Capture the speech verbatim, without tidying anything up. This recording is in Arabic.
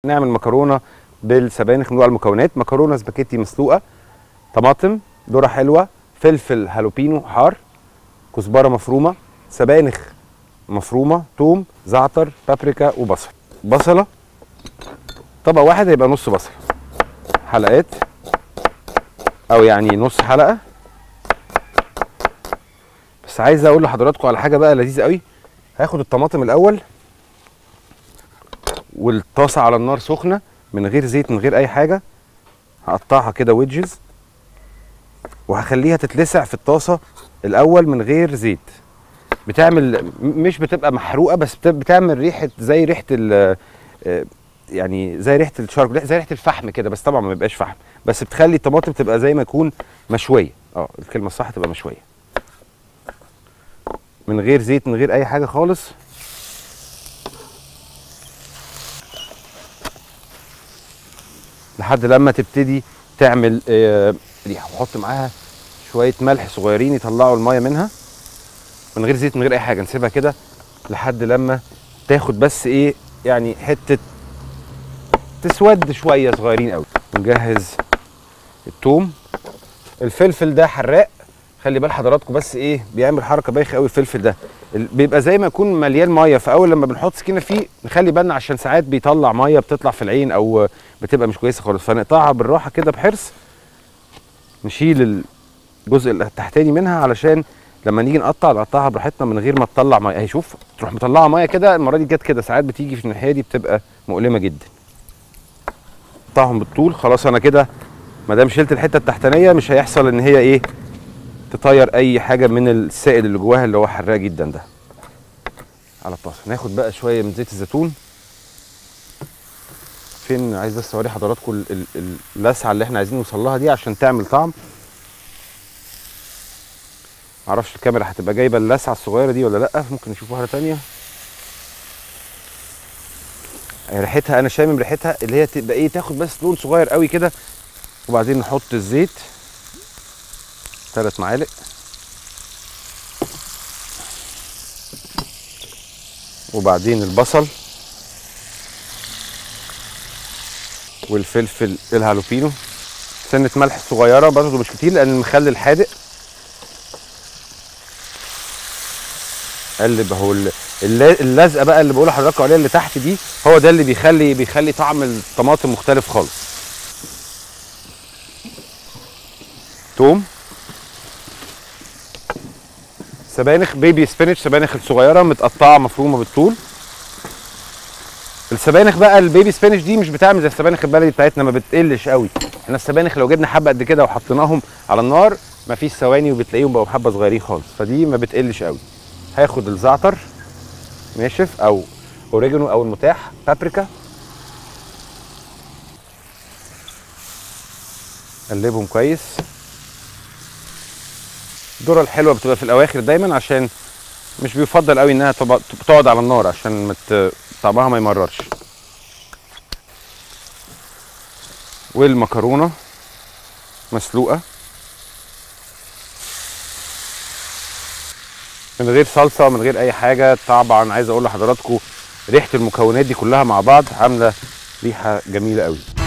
نعمل مكرونه بالسبانخ من نوع المكونات. مكرونه سباكيتي مسلوقه، طماطم، ذره حلوه، فلفل هالوبينو حار، كزبره مفرومه، سبانخ مفرومه، ثوم، زعتر، بابريكا، وبصل. بصله طبق واحد هيبقى نص بصله، حلقات او يعني نص حلقه. بس عايز اقول لحضراتكم على حاجه بقى لذيذه قوي. هاخد الطماطم الاول والطاسه على النار سخنه من غير زيت من غير اي حاجه، هقطعها كده ويدجز وهخليها تتلسع في الطاسه الاول من غير زيت. بتعمل مش بتبقى محروقه بس بتعمل ريحه زي ريحه ال يعني زي ريحه الشرب، زي ريحه الفحم كده، بس طبعا ما بيبقاش فحم، بس بتخلي الطماطم تبقى زي ما يكون مشويه. اه الكلمه الصح تبقى مشويه من غير زيت من غير اي حاجه خالص. لحد لما تبتدي تعمل آه ريحه، وحط معاها شويه ملح صغيرين يطلعوا الميه منها من غير زيت من غير اي حاجه. نسيبها كده لحد لما تاخد بس ايه يعني حته تسود شويه صغيرين قوي. نجهز الثوم. الفلفل ده حراق، خلي بال حضراتكم، بس ايه بيعمل حركه بايخه قوي الفلفل ده، بيبقى زي ما يكون مليان ميه، فاول لما بنحط سكينه فيه نخلي بالنا عشان ساعات بيطلع ميه بتطلع في العين او بتبقى مش كويسه خالص، فنقطعها بالراحه كده بحرص. نشيل الجزء التحتاني منها علشان لما نيجي نقطع نقطعها براحتنا من غير ما تطلع ميه. اهي شوف تروح مطلعه ميه كده، المره دي جت كده، ساعات بتيجي في الناحيه دي بتبقى مؤلمه جدا. قطعهم بالطول. خلاص انا كده ما دام شلت الحته التحتانيه مش هيحصل ان هي ايه تطير اي حاجه من السائل اللي جواها اللي هو حراق جدا ده. على الطاسه ناخد بقى شويه من زيت الزيتون. فين عايز بس اوري حضراتكم اللسعه اللي احنا عايزين نوصل لها دي عشان تعمل طعم. معرفش الكاميرا هتبقى جايبه اللسعه الصغيره دي ولا لا، ممكن نشوف واحده ثانيه. ريحتها انا شامم ريحتها اللي هي تبقى ايه تاخد بس لون صغير قوي كده، وبعدين نحط الزيت ثلاث معالق، وبعدين البصل والفلفل الهالوبينو، سنه ملح صغيره برضه مش كتير لان المخلل حادق. قلب اهو اللزقه بقى اللي بقول لحضراتكم عليها اللي تحت دي، هو ده اللي بيخلي بيخلي طعم الطماطم مختلف خالص. توم، سبانخ بيبي سبينش، سبانخ الصغيره متقطعه مفرومه بالطول. السبانخ بقى البيبي سبينش دي مش بتعمل زي السبانخ البلدي بتاعتنا، ما بتقلش قوي. احنا السبانخ لو جبنا حبه قد كده وحطيناهم على النار مفيش ثواني وبتلاقيهم بقوا حبه صغيرين خالص، فدي ما بتقلش قوي. هاخد الزعتر ناشف او اوريجانو او المتاح، بابريكا، قلبهم كويس. الذره الحلوه بتبقى في الاواخر دايما عشان مش بيفضل قوي انها تقعد على النار عشان مت... طعمها ما يمررش. والمكرونه مسلوقه من غير صلصه من غير اي حاجه. طبعا عايز اقول لحضراتكم ريحه المكونات دي كلها مع بعض عامله ريحه جميله قوي.